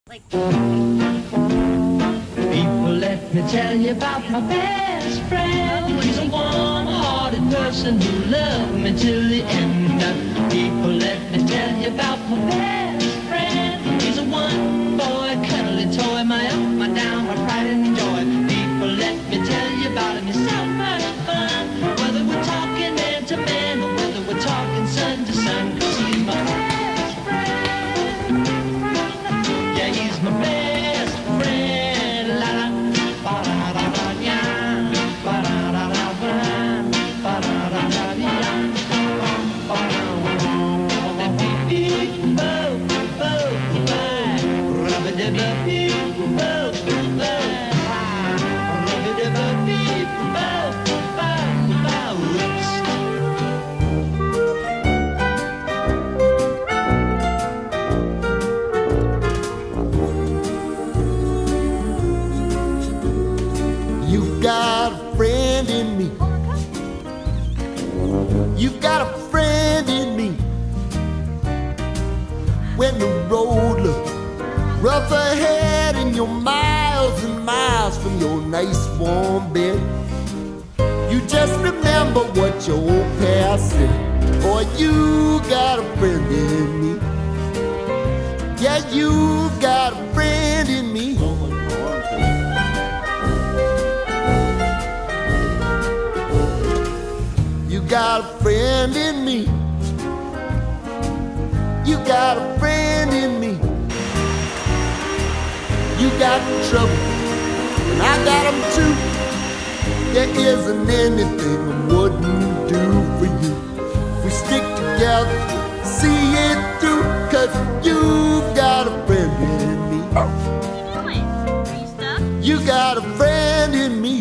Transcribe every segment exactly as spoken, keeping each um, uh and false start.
Like people, let me tell you about my best friend. He's a warm-hearted person who loved me till the end. People, let me tell you about my best friend. He's a one-boy cuddly toy, my up, my down, my pride and joy. People, let me tell you about him. He's so much fun. Whether we're talking man to man or whether we're talking sun to sun, 'cause he's my best friend. Yeah, he's my best friend. La la, ba da da da ya, ba da da da ba, ba da da da ya, ba da da da beep beep, bo bo bo, rubba dubba beep, bo bo, rubba dubba beep, bo bo bo. Oops. You've got a friend in me. You've got a friend in me. When the road looks rough ahead and you're miles and miles from your nice warm bed, you just remember what your old past said. Boy, you got a friend in me. Yeah, you've got a friend in me. You got a friend in me. You got a friend in me. You got trouble, and I got them too. There isn't anything I wouldn't do for you. We stick together, see it through, 'cause you've got a friend in me. You got a friend in me.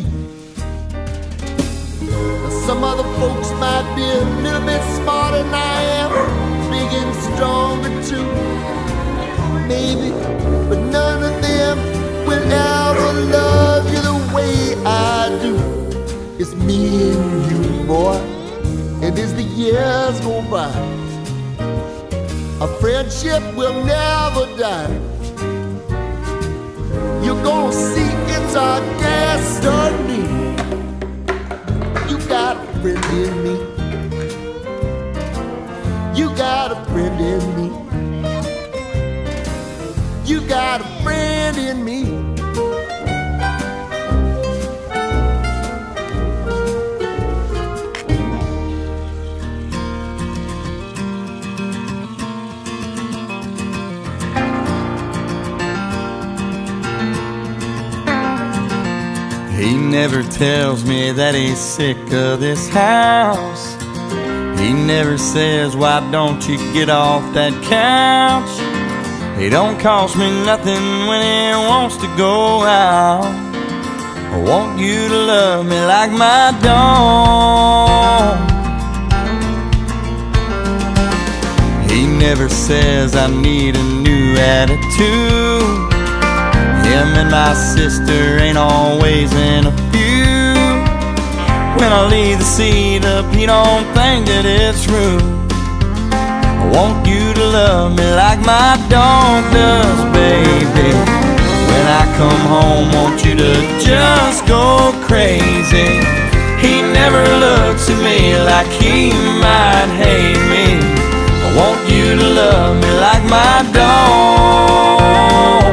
Some other folks might be a little bit smarter than I am, big and stronger too, maybe, but none of them will ever love you the way I do. It's me and you, boy, and as the years go by, our friendship will never die. You're gonna see it's our destiny. You got a friend in me. You got a friend in me. You got a friend in me. He never tells me that he's sick of this house. He never says, why don't you get off that couch? He don't cost me nothing when he wants to go out. I want you to love me like my dog. He never says I need a new attitude. Him and my sister ain't always in a feud. When I leave the seat up, he don't think that it's rude. I want you to love me like my dog does, baby. When I come home, want you to just go crazy. He never looks at me like he might hate me. I want you to love me like my dog.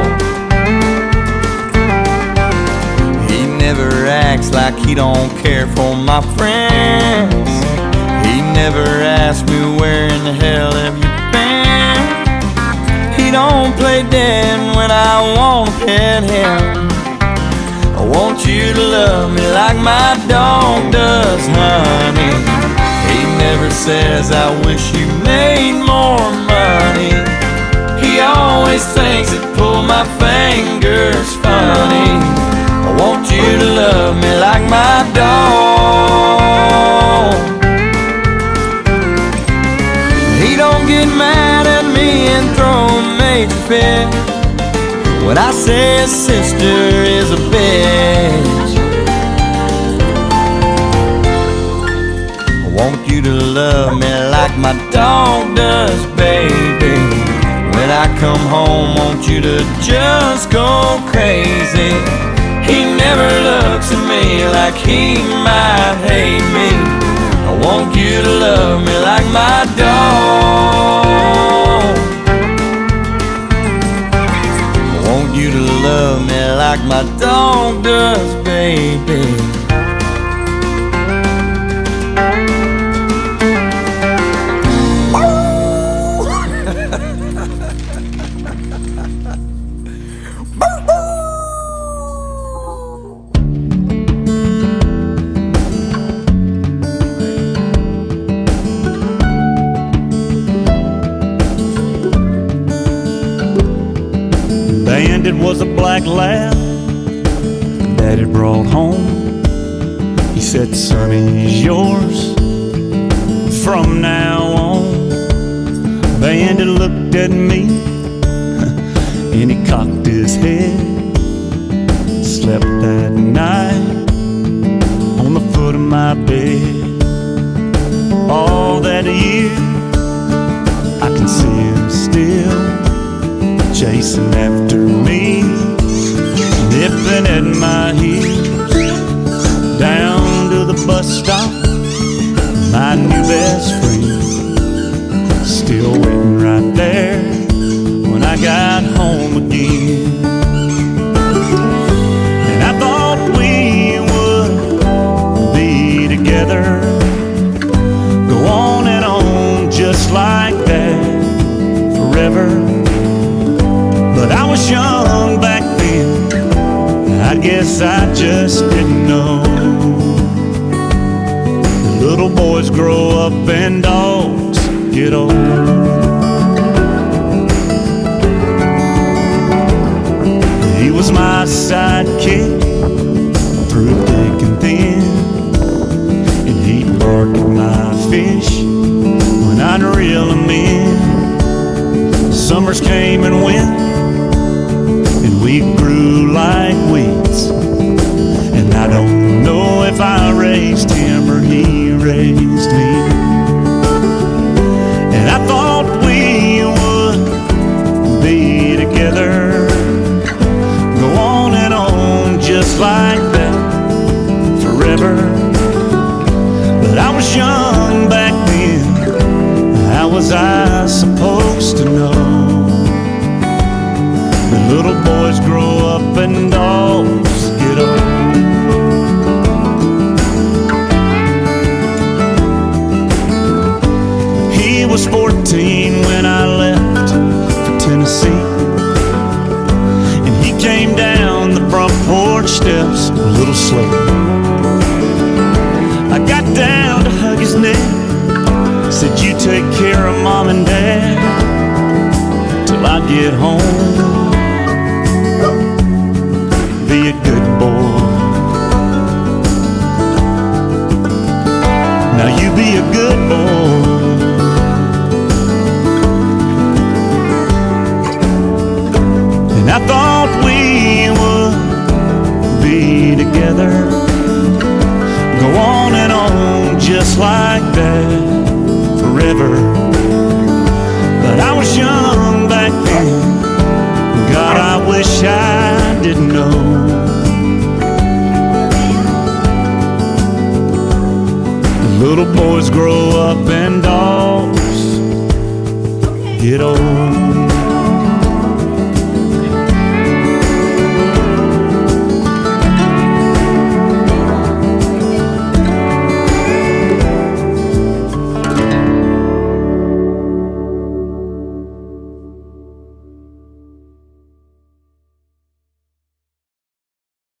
Never acts like he don't care for my friends. He never asks me where in the hell have you been. He don't play dead when I wanna pet him. I want you to love me like my dog does, honey. He never says I wish you made more money. He always thinks it pull my fingers funny. I want you to love me like my dog. He don't get mad at me and throw a major fit when I say his sister is a bitch. I want you to love me like my dog does, baby. When I come home, want you to just go crazy. He never looks at me like he might hate me. I want you to love me like my dog. I want you to love me like my dog does, baby. Bandit was a black lab Daddy brought home. He said, son, he's yours from now on. Bandit looked at me and he cocked his head. Slept that night on the foot of my bed. All that year I can see him still chasing after me, nipping at my heels. Down to the bus stop, my new best friend, still waiting right there when I got home again. And I thought we would be together, go on and on just like that forever. But I was young back then, I guess I just didn't know. Little boys grow up and dogs get old. He was my sidekick through thick and thin, and he'd bark at my fish when I'd reel him in. Summers came and went, and we grew like weeds. And I don't know if I raised him or he raised me. And I thought we would be together, go on and on just like that forever. But I was young back then, how was I supposed to know? Little boys grow up and dogs get old. He was fourteen when I left for Tennessee, and he came down the front porch steps a little slow. I got down to hug his neck, said, you take care of mom and dad till I get home. Be a good boy. Now you be a good boy. And I thought we would be together, go on and on just like that